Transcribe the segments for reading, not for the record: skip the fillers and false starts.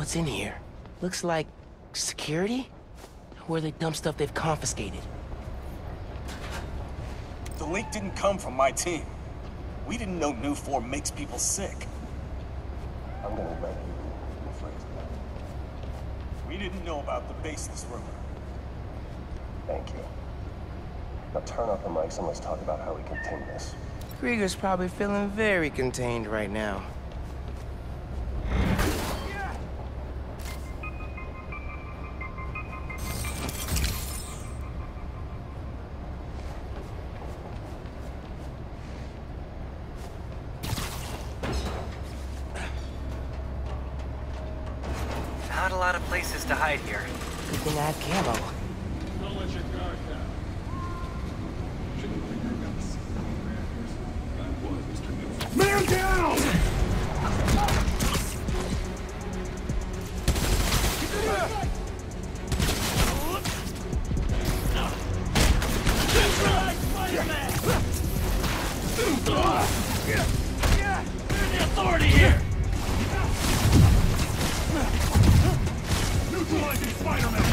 What's in here? Looks like security? Where they dump stuff they've confiscated. The leak didn't come from my team. We didn't know Nuform makes people sick. I'm gonna let you rephrase that. We didn't know about the baseless rumor. Thank you. Now turn off the mics and let's talk about how we contain this. Krieger's probably feeling very contained right now. Not a lot of places to hide here. Good thing I have camo. Don't let your guard down. Shouldn't think I got the secret reactors. That was Mr. Newsom. Man down! We're the authority here! Neutralizing Spider-Man!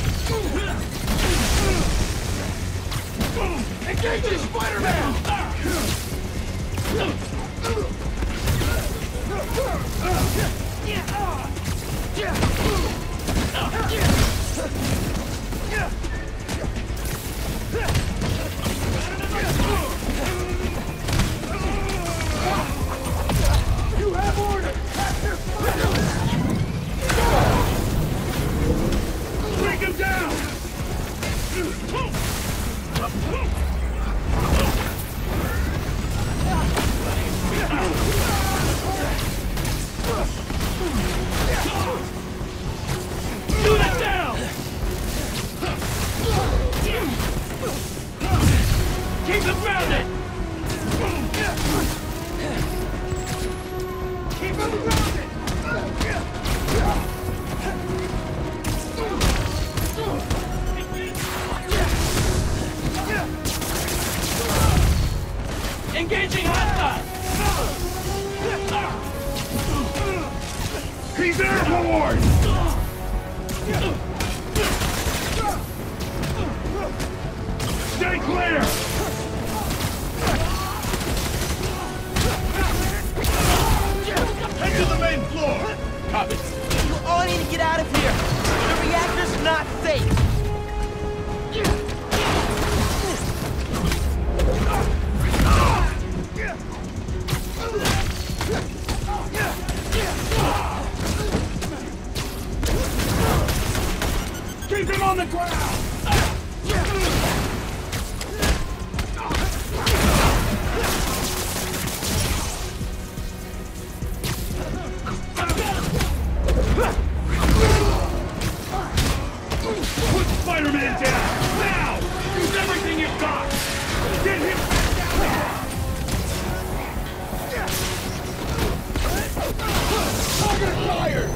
Engaging Spider-Man! You have order! Bring him down! Shoot it down! Keep him grounded! Keep him grounded! Engaging hostile! He's airborne! Stay clear! Head to the main floor! Copy. You all need to get out of here! The reactor's not safe! Keep him on the ground! Put Spider-Man down! Now! Use everything you've got! Get him down! Target fired!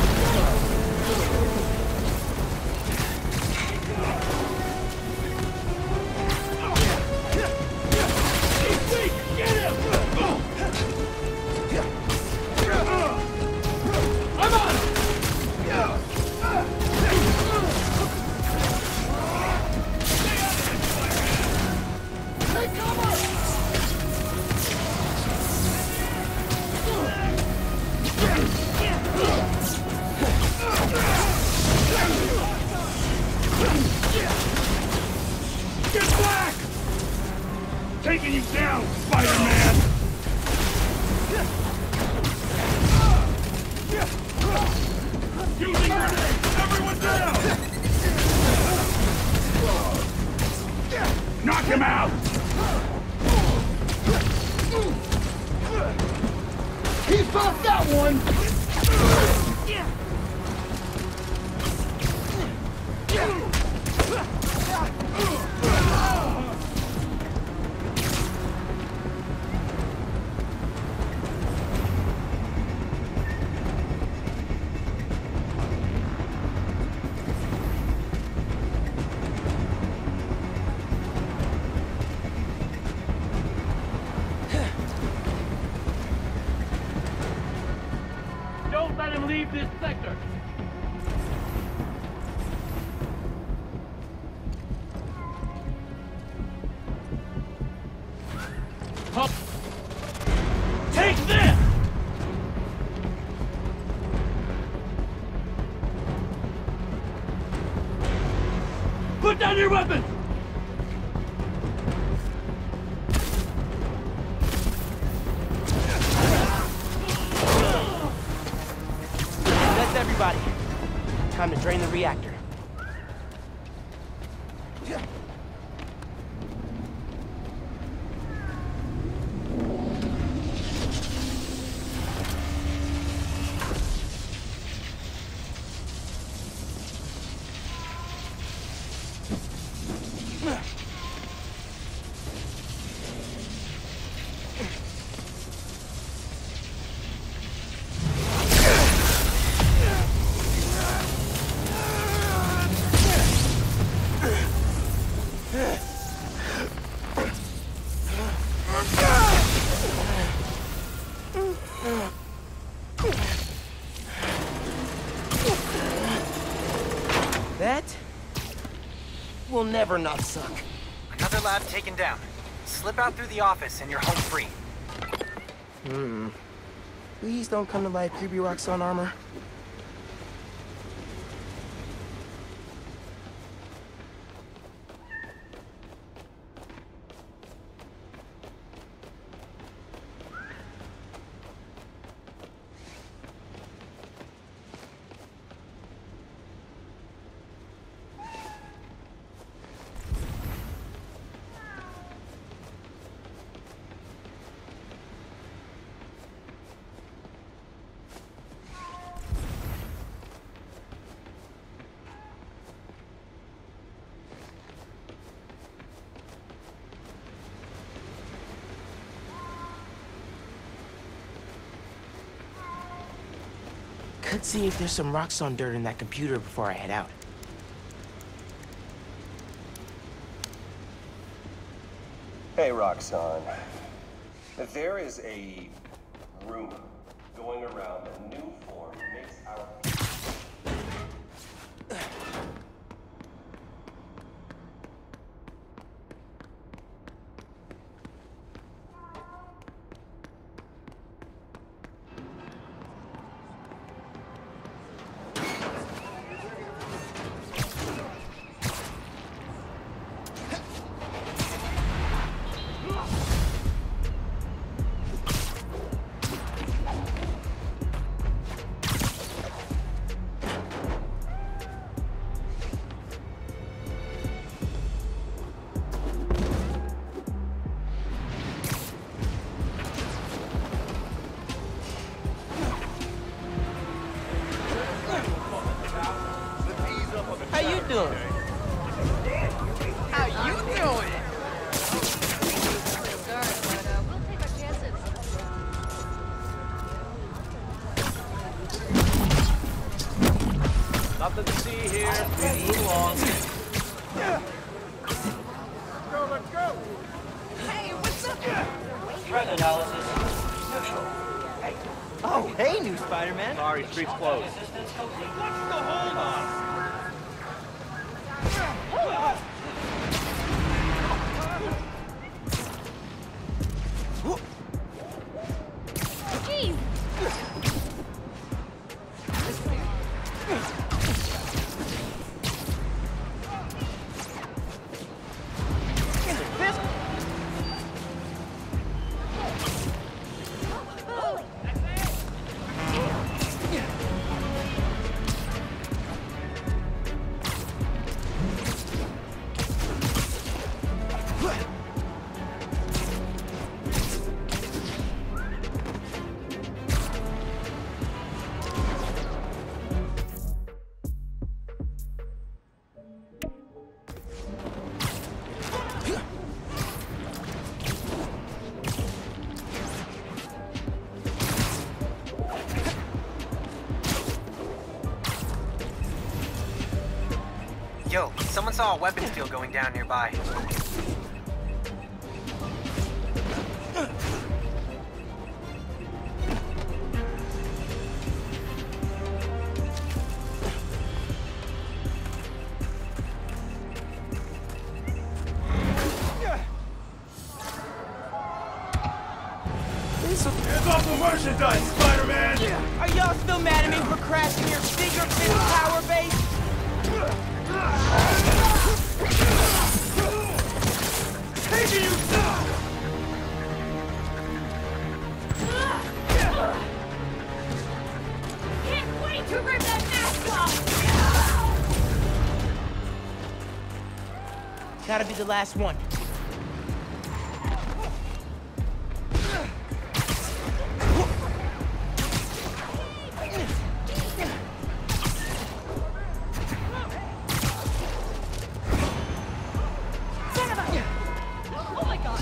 Get back! Taking you down, Spider-Man! Using grenades! Everyone down! Knock him out! He popped that one! Don't let him leave this sector! Put down your weapons! That's everybody. Time to drain the reactor. That will never not suck. Another lab taken down. Slip out through the office and you're home free. Please don't come to life, creepy Roxxon armor. Could see if there's some Roxxon dirt in that computer before I head out. Hey, Roxxon. There is a rumor going around that new form makes our... How you doing? How you doing? Sorry, but we'll take our chances. Nothing to see here. Move along. Let's go! Hey, what's up? Threat analysis. Neutral. Oh, hey, new Spider-Man. Sorry, street's closed. What's the hold on? Jeez! Yo, someone saw a weapons field going down nearby. Hands off the merchandise, Spider-Man! Are y'all still mad at me for crashing your fingerprint power base? to rip that mask off! Gotta be the last one. Oh my god!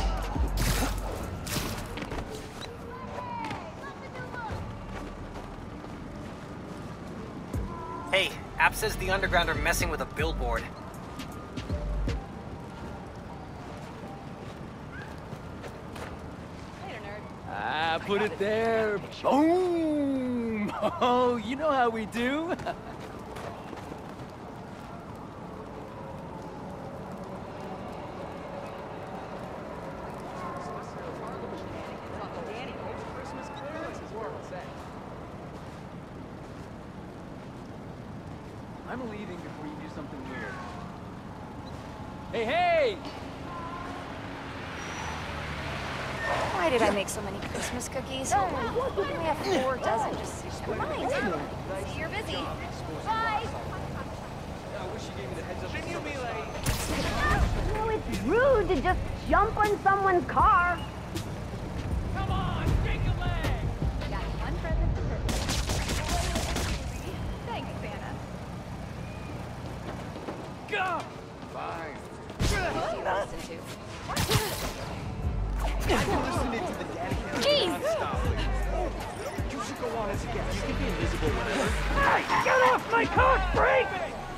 Hey, App says the Underground are messing with a billboard. Later, nerd. Ah, put it there. Boom! Oh, you know how we do. I'm leaving before you do something weird. Hey, hey! Why did I make so many Christmas cookies? We have 4 dozen. Just mind. See, you're busy. Bye! I wish you gave me the heads up. Shouldn't you be late? Well, it's rude to just jump on someone's car. Come on, shake a leg! Got one present for Christmas. Thanks, Santa. Go! Fine. Who do you listen to? Listening to the Daddy Cam Jeez! nonstop. You should go on as a guest. You can be invisible whenever. Hey, get off my cock, freak!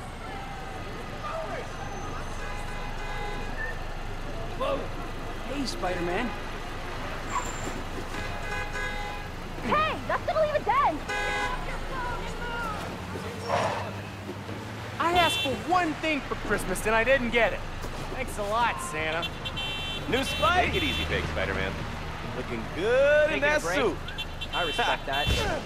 Whoa! Hey, Spider-Man. Hey, that's gonna leave it dead. I asked for one thing for Christmas and I didn't get it. Thanks a lot, Santa. New Spike? Take it easy, Big Spider-Man. Looking good in Taking a that break? suit. I respect that.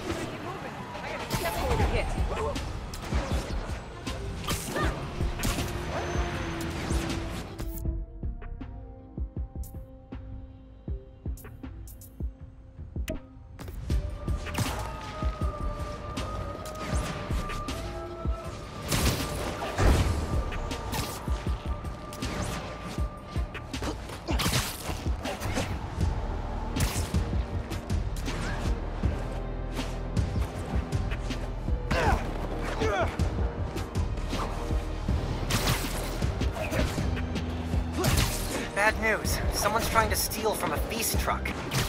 Bad news. Someone's trying to steal from a feast truck.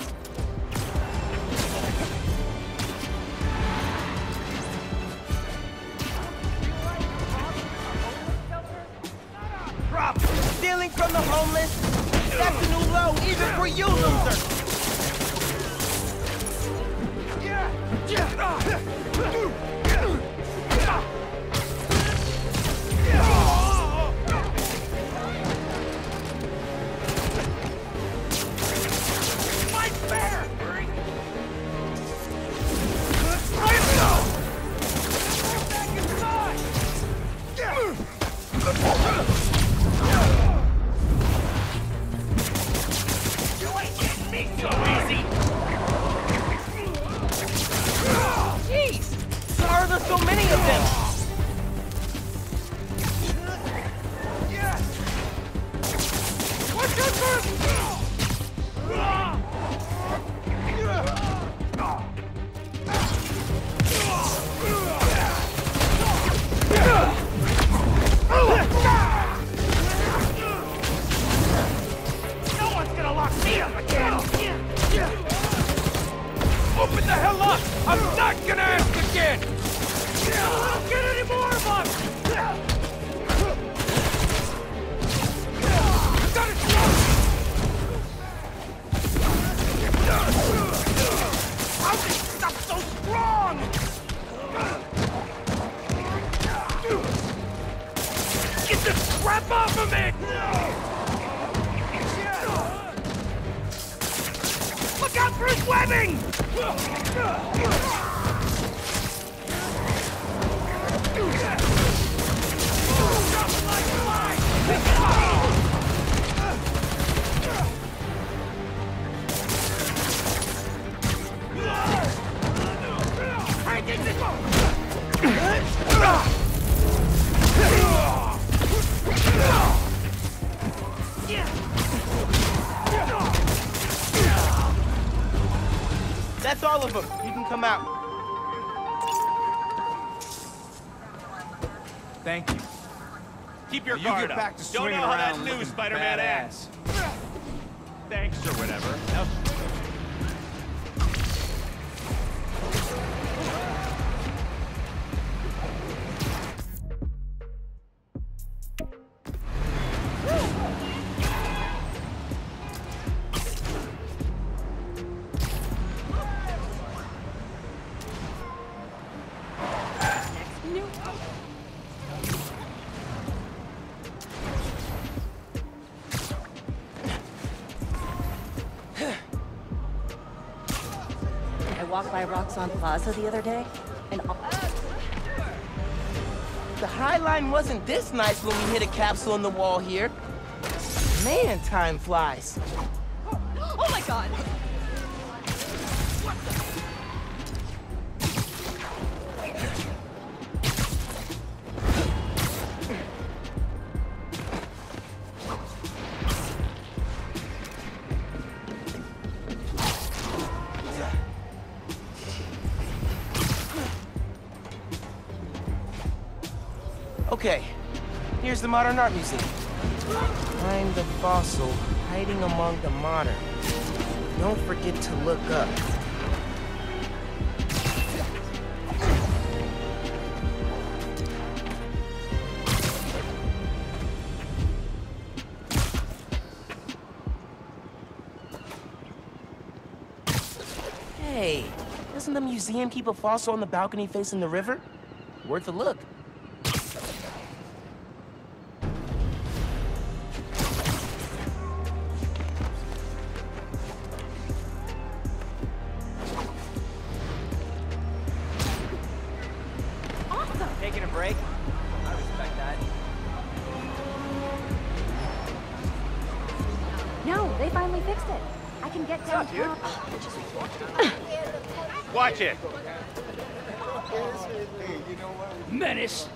Rob, stealing from the homeless? That's a new low, even for you, loser! Jeez! How are there so many of them? What's your No one's gonna lock me up again! Open the hell up! I'm not gonna ask again! I don't get any more of them! I gotta How's this stuff so strong? Get this crap off of me! Look out for his webbing! That's all of them. You can come out. Thank you. Keep your You guard get up. back to Don't swinging know how that around new looking Spider-Man badass. acts. Thanks or whatever. Now, I walked by Roxxon Plaza the other day, and The High Line wasn't this nice when we hit a capsule in the wall here. Man, time flies. Oh my god! Okay, here's the Modern Art Museum. Find the fossil hiding among the modern. Don't forget to look up. Hey, doesn't the museum keep a fossil on the balcony facing the river? Worth a look. Taking a break? I respect that. No, they finally fixed it. I can get down top. watch it. Menace!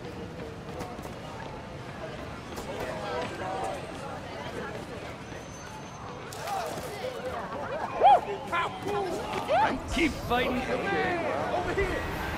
Keep fighting. Over here.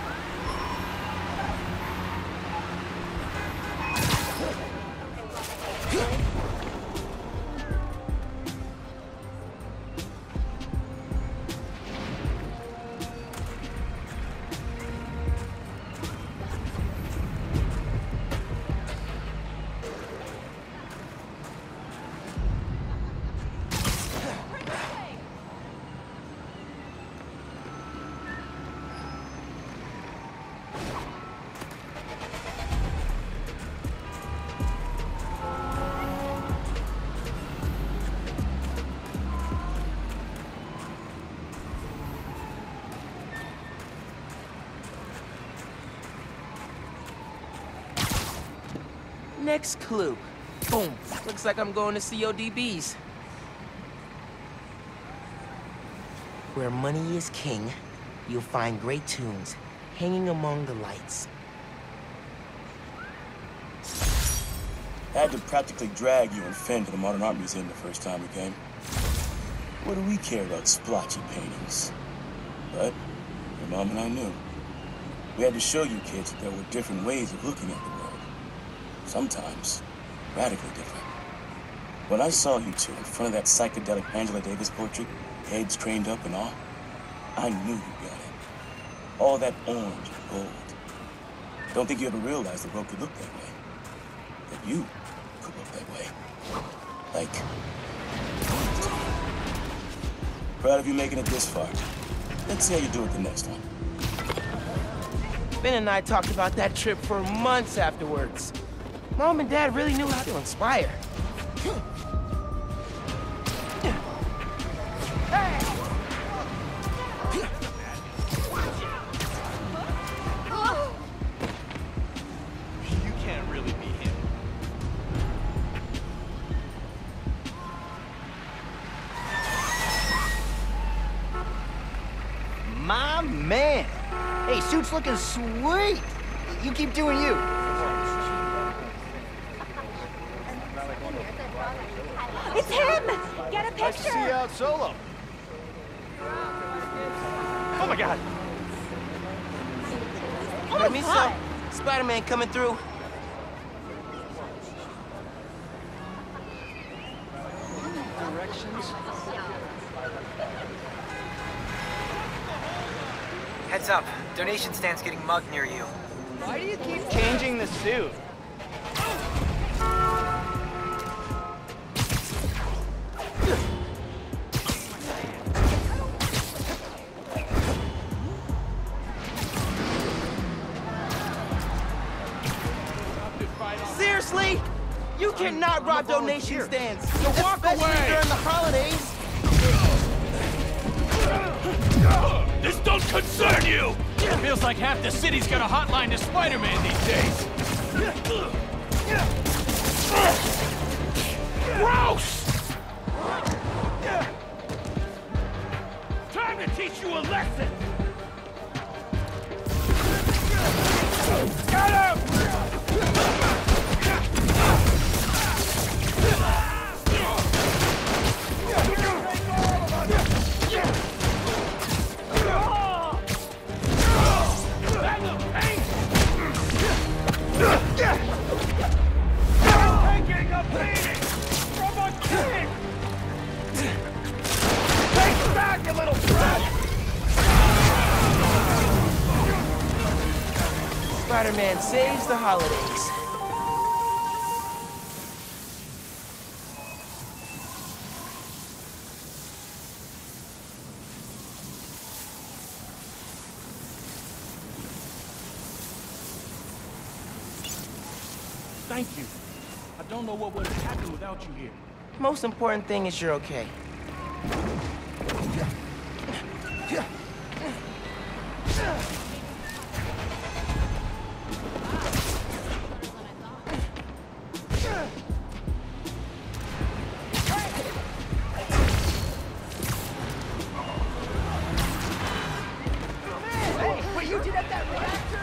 Next clue. Boom. Looks like I'm going to CODB's. Where money is king, you'll find great tunes hanging among the lights. I had to practically drag you and Finn to the Modern Art Museum the first time we came. What do we care about splotchy paintings? But your mom and I knew. We had to show you kids that there were different ways of looking at the world. Sometimes radically different. When I saw you two in front of that psychedelic Angela Davis portrait, heads craned up and all, I knew you got it. All that orange and gold. Don't think you ever realized the world could look that way. That you could look that way. Like... Proud of you making it this far. Let's see how you do it the next one. Ben and I talked about that trip for months afterwards. Mom and Dad really knew how to inspire. You can't really be him. My man! Hey, suit's looking sweet! You keep doing you. It's him! Get a Nice to see you picture! out solo. Oh my god! Permiso. Spider-Man coming through. Directions? Heads up. Donation stand's getting mugged near you. Why do you keep changing the suit? Seriously? You cannot rob donation stands. So walk especially away. during the holidays. This don't concern you! Feels like half the city's got a hotline to Spider-Man these days. Gross! Time to teach you a lesson! Got him! Taking a beating from a king! Take back, you little brat! Spider-Man saves the holidays. Thank you. I don't know what would have happened without you here. Most important thing is you're okay. Hey, what you did at that reactor?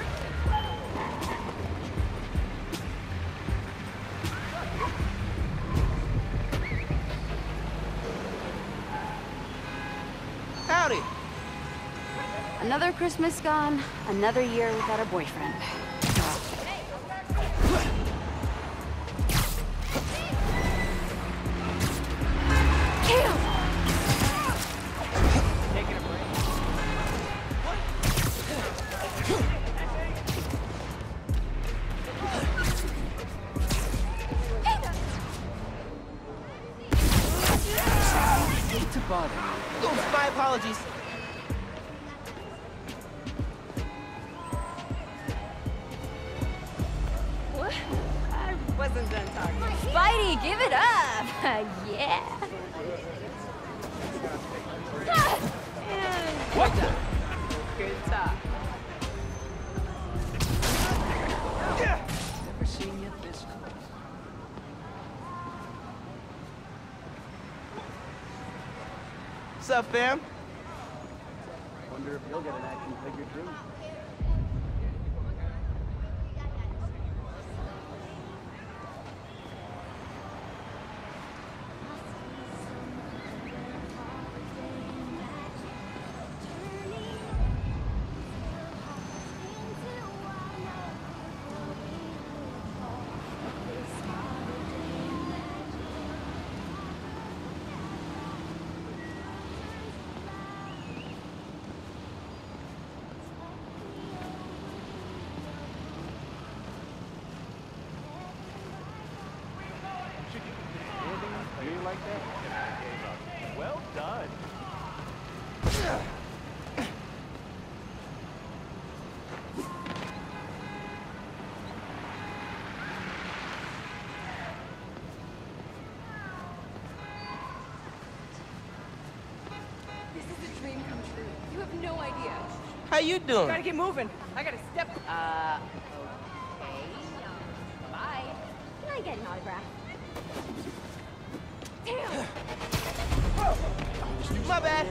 Howdy. Another Christmas gone, another year without a boyfriend. Damn! Taking a break. Hate to bother you. Oops, my apologies. What? I wasn't done talking. Spidey, give it up! Yeah! What the? Good talk. Never seen you this close. What's up, fam? Wonder if you'll get an action figure too. You like that? Well done. This is a dream come true. You have no idea. How you doing? Gotta get moving. I gotta step. Okay. Bye. Can I get an autograph? Damn! My bad.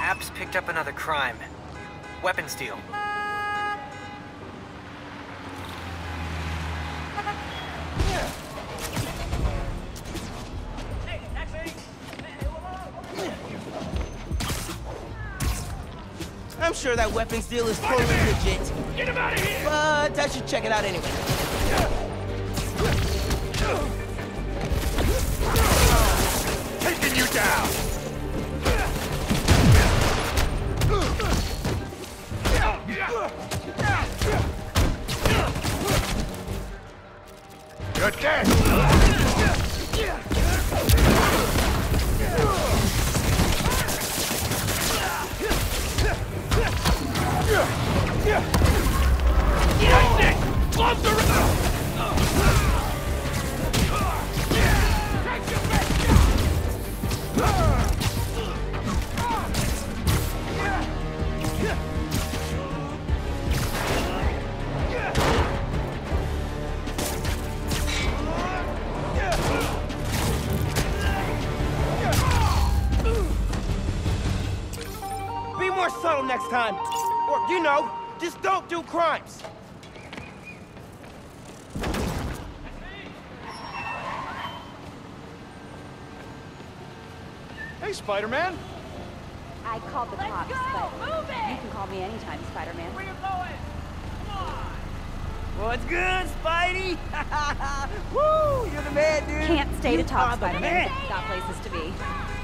App's picked up another crime. Weapons deal. I'm sure that weapons deal is totally legit. Get him out of here! But I should check it out anyway. Taking you down! You're dead! That's it! Close the Be more subtle next time. Or, you know, just don't do crimes. Hey, Spider-Man. I called the cops, but you can call me anytime, Spider-Man. Where you going? Come on! What's good, Spidey? Woo! You're the man, dude. Can't stay to You talk, are the Spider-Man. man. Got places to be.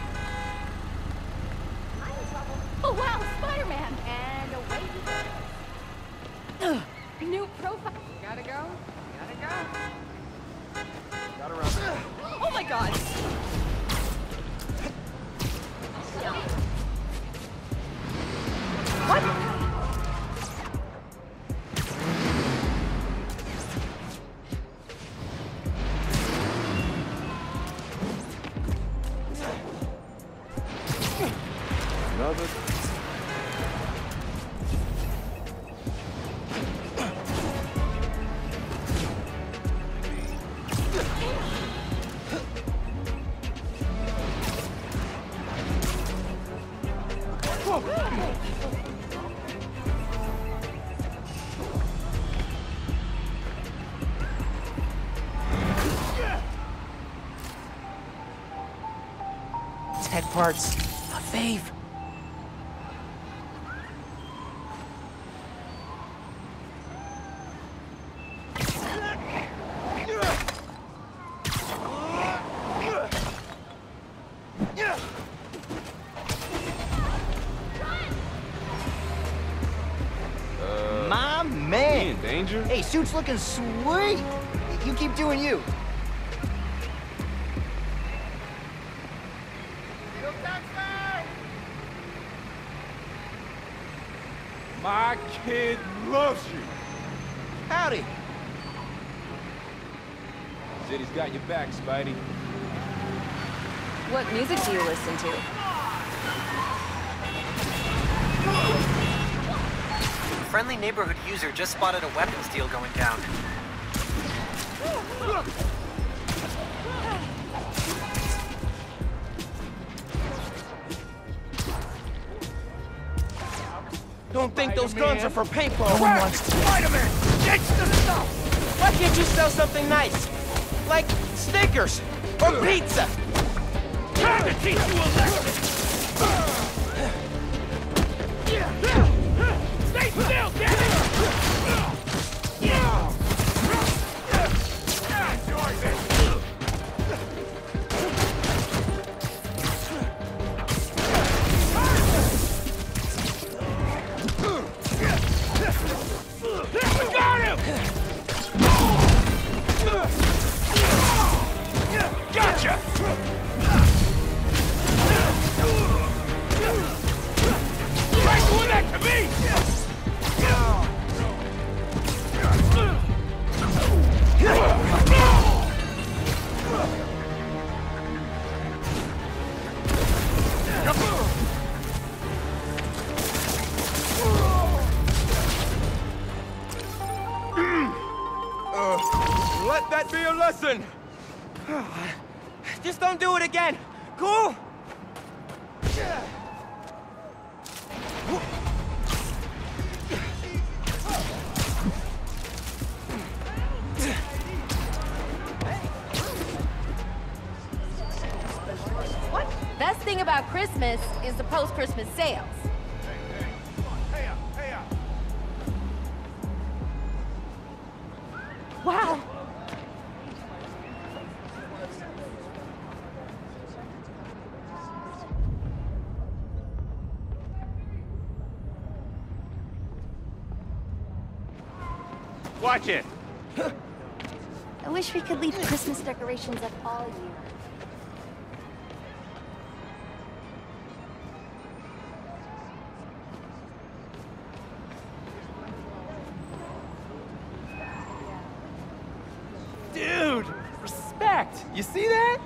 Oh wow, Spider-Man! And away he goes. New profile. Gotta go. Gotta go. Gotta run. Oh my god! Another. Tech parts. A fave. My man! In danger? Hey, suit's looking sweet! You keep doing you. My kid loves you. Howdy. Said he's got your back, Spidey. What music do you listen to? Friendly neighborhood user just spotted a weapons deal going down. Don't think those guns are for paintball. No one wants to. Spider-Man! Get the stuff! Why can't you sell something nice? Like Snickers or pizza? Time to teach you a lesson! Stay still, damn it! Enjoy this! We got him! Gotcha! Try doing that to me! Let that be a lesson. Just don't do it again. Cool? Christmas is the post-Christmas sales. Wow. Watch it. I wish we could leave Christmas decorations up all year. Dude, respect. You see that?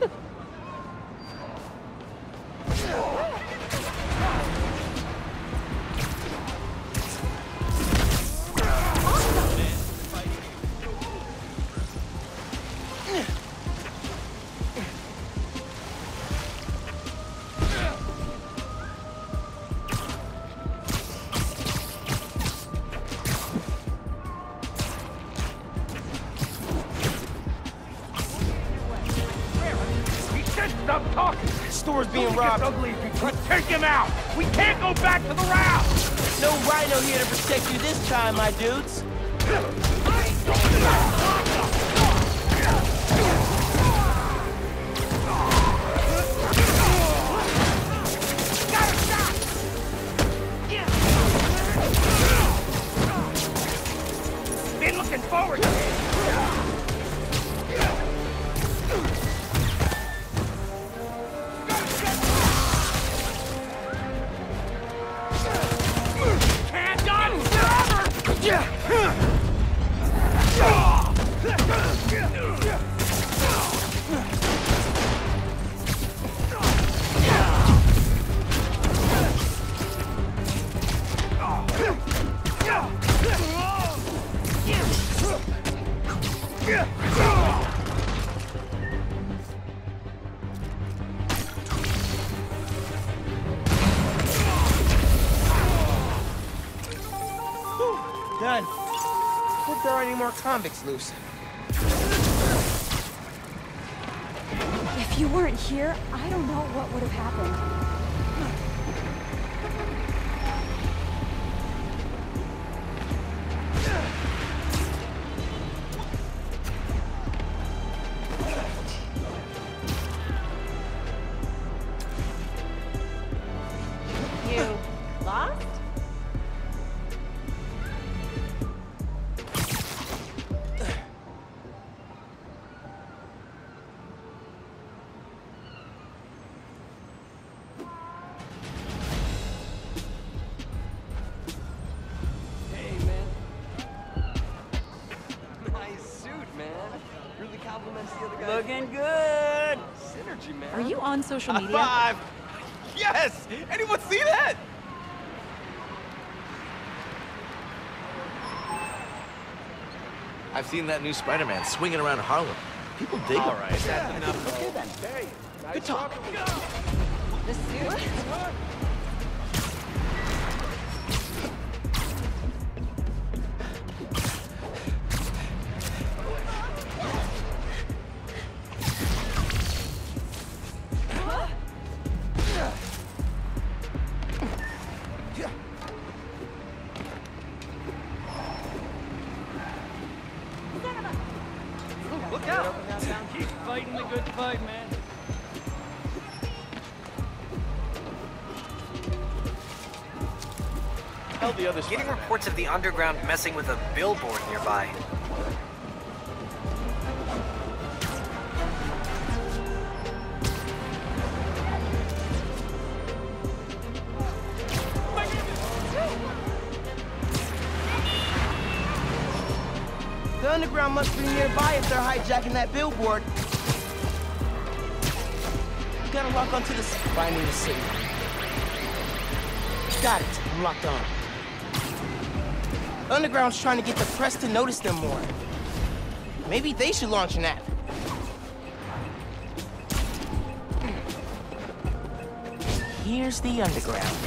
Stop talking! Store's being robbed. Ugly if you try to take him out! We can't go back to the route! No rhino here to protect you this time, my dudes. Been looking forward to it! Done. Hope there aren't any more convicts loose. If you weren't here, I don't know what would have happened. You lost? Looking good. Synergy, man. Are you on social media? Five. Yes. Anyone see that? I've seen that new Spider-Man swinging around Harlem. People dig him. All right, that's enough. Okay then. Hey, Good talk. The suit? Look out. Keep fighting the good fight, man. Tell the others. Getting reports of the underground messing with a billboard nearby. The underground must be nearby if they're hijacking that billboard. You gotta lock onto the finding the city. Got it. I'm locked on. Underground's trying to get the press to notice them more. Maybe they should launch an app. Here's the underground.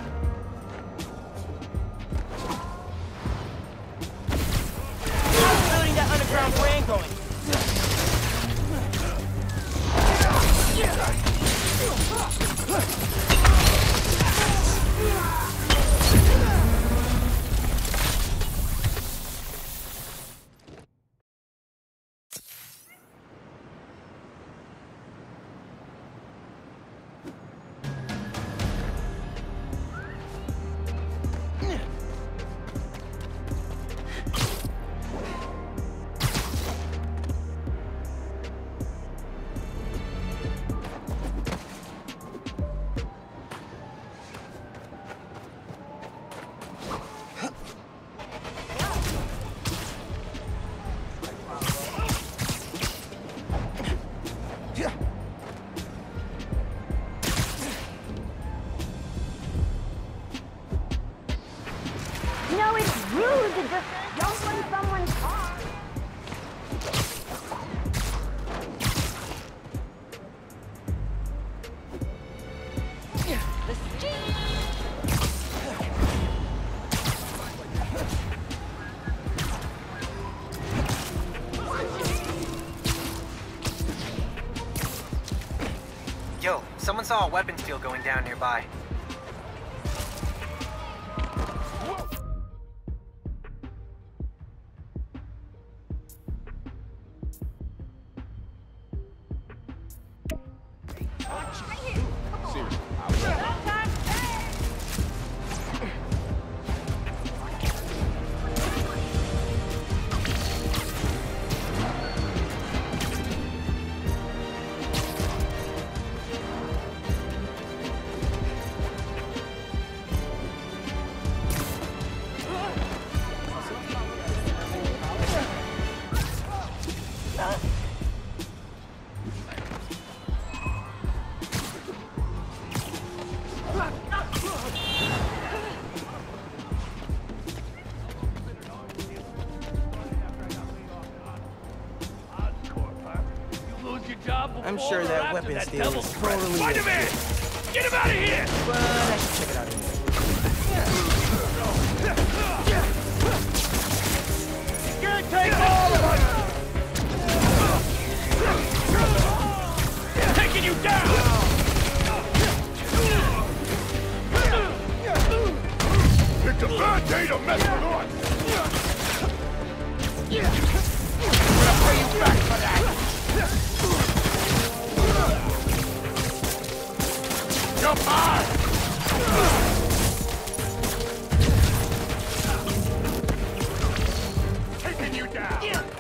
How's building that underground brand going? just jump on someone's car. Yo, someone saw a weapons deal going down nearby. I'm sure that weapons deal is totally Spider-Man! Get him out of here! but I should check it out anyway. You can't take all of us! Taking you down! It's a bad day to mess with us! I'm gonna pay you back for that! Jump high! Taking you down!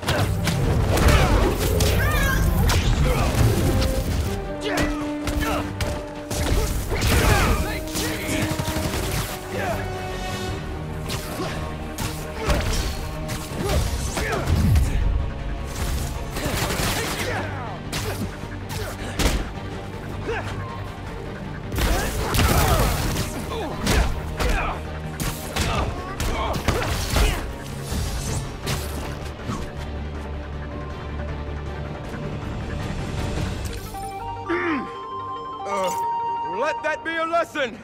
Let that be a lesson!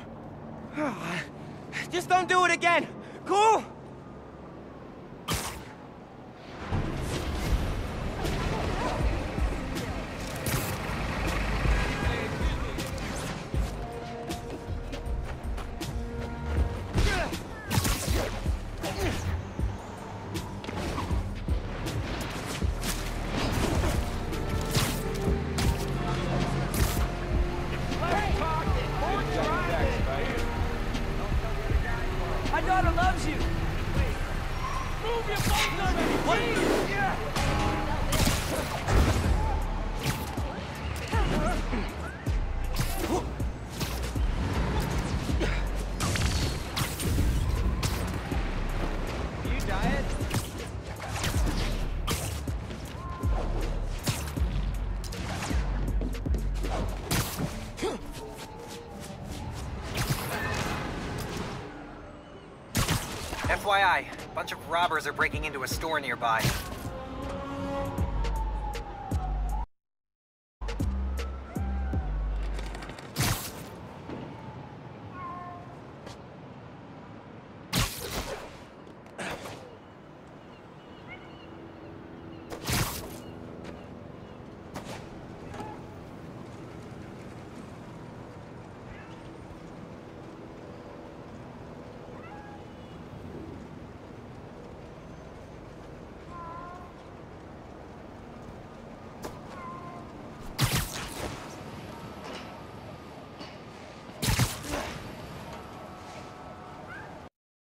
Just don't do it again! Cool? My daughter loves you. Move your bones already, please. Yeah. You diet? FYI, a bunch of robbers are breaking into a store nearby.